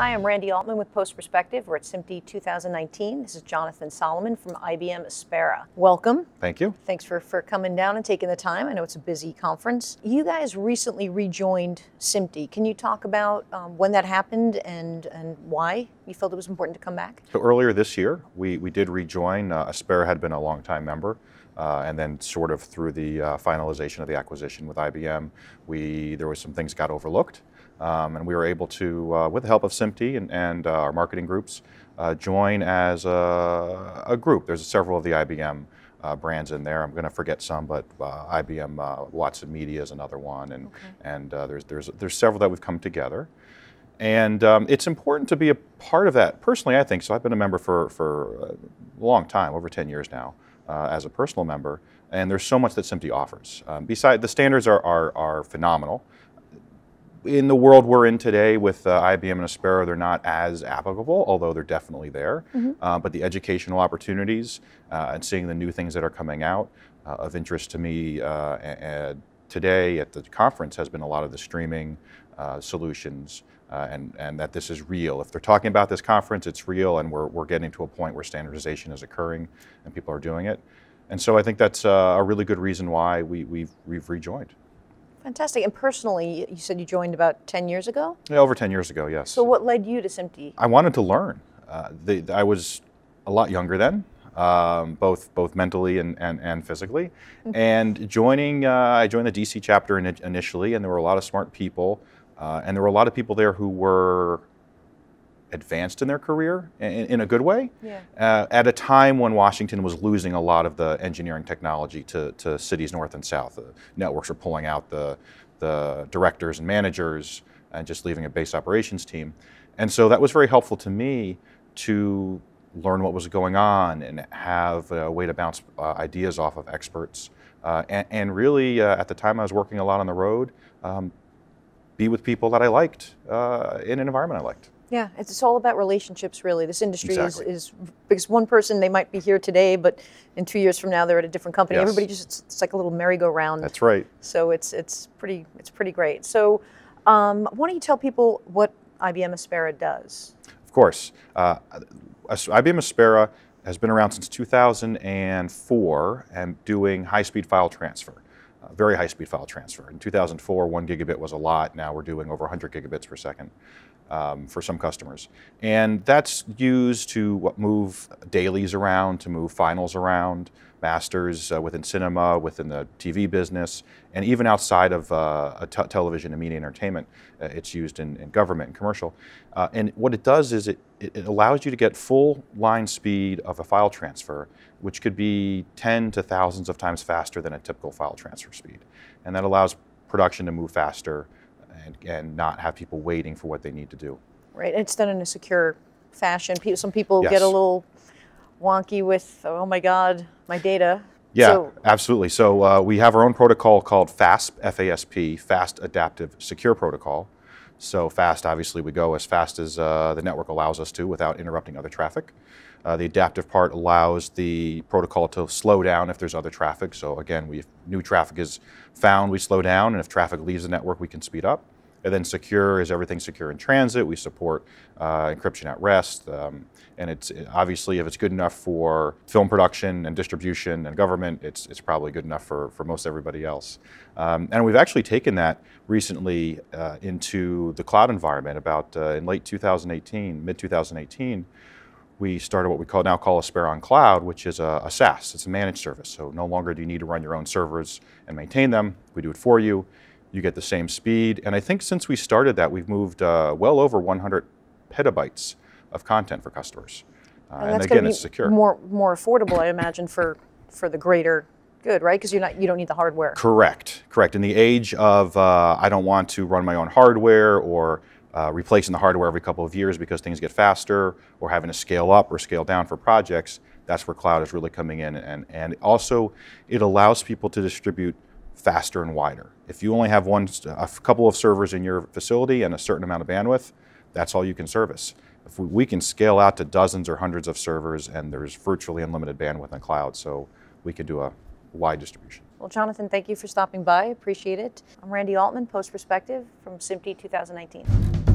Hi, I'm Randy Altman with Post Perspective. We're at SMPTE 2019. This is Jonathan Solomon from IBM Aspera. Welcome. Thank you. Thanks for coming down and taking the time. I know it's a busy conference. You guys recently rejoined SMPTE. Can you talk about when that happened and why you felt it was important to come back? So earlier this year, we did rejoin. Aspera had been a long-time member. And then sort of through the finalization of the acquisition with IBM, there was some things got overlooked. And we were able to, with the help of SMPTE and our marketing groups, join as a group. There's several of the IBM brands in there. I'm going to forget some, but IBM Watson Media is another one, and there's several that we've come together. And it's important to be a part of that. Personally, I think so. I've been a member for a long time, over 10 years now, as a personal member. And there's so much that SMPTE offers. Besides, the standards are phenomenal. In the world we're in today with IBM and Aspera, they're not as applicable, although they're definitely there. But the educational opportunities and seeing the new things that are coming out of interest to me today at the conference has been a lot of the streaming solutions and that this is real. If they're talking about this conference, it's real, and we're getting to a point where standardization is occurring and people are doing it. And so I think that's a really good reason why we've rejoined. Fantastic. And personally, you said you joined about 10 years ago? Yeah, over 10 years ago, yes. So what led you to SMPTE? I wanted to learn. I was a lot younger then, both mentally and physically. And I joined the DC chapter initially, and there were a lot of smart people, and there were a lot of people there who were advanced in their career in a good way, at a time when Washington was losing a lot of the engineering technology to cities north and south. The networks were pulling out the directors and managers and just leaving a base operations team. And so that was very helpful to me to learn what was going on and have a way to bounce ideas off of experts. And really, at the time I was working a lot on the road, be with people that I liked in an environment I liked. Yeah, it's all about relationships, really. This industry is because one person, they might be here today, but in 2 years from now, they're at a different company. Yes. Everybody it's like a little merry-go-round. That's right. So it's pretty great. So why don't you tell people what IBM Aspera does? Of course. IBM Aspera has been around since 2004 and doing high-speed file transfer. Very high-speed file transfer. In 2004, 1 gigabit was a lot. Now we're doing over 100 gigabits per second for some customers. And that's used to move dailies around, to move finals around, masters within cinema, within the TV business, and even outside of television and media entertainment. It's used in government and commercial. And what it does is it allows you to get full line speed of a file transfer, which could be 10 to thousands of times faster than a typical file transfer speed. And that allows production to move faster and not have people waiting for what they need to do. Right, and it's done in a secure fashion. Some people get a little wonky with, oh my God, my data. Yeah, absolutely. So we have our own protocol called FASP, F-A-S-P, Fast Adaptive Secure Protocol. So fast, obviously, we go as fast as the network allows us to without interrupting other traffic. The adaptive part allows the protocol to slow down if there's other traffic. So again, if new traffic is found, we slow down, and if traffic leaves the network, we can speed up. And then secure is everything secure in transit. We support encryption at rest. And it's obviously, if it's good enough for film production and distribution and government, it's probably good enough for most everybody else. And we've actually taken that recently into the cloud environment. About in late 2018, mid-2018, we started what we now call Aspera on Cloud, which is a SaaS. It's a managed service. So no longer do you need to run your own servers and maintain them. We do it for you. You get the same speed. And I think since we started that, we've moved well over 100 petabytes of content for customers. And again, it's secure. More affordable, I imagine, for the greater good, right? Because you don't need the hardware. Correct. In the age of I don't want to run my own hardware or replacing the hardware every couple of years because things get faster, or having to scale up or scale down for projects, that's where cloud is really coming in. And also, it allows people to distribute faster and wider. If you only have a couple of servers in your facility and a certain amount of bandwidth, that's all you can service. If we can scale out to dozens or hundreds of servers, and there's virtually unlimited bandwidth in cloud, so we can do a wide distribution. Well, Jonathan, thank you for stopping by. Appreciate it. I'm Randy Altman, Post Perspective from SMPTE 2019.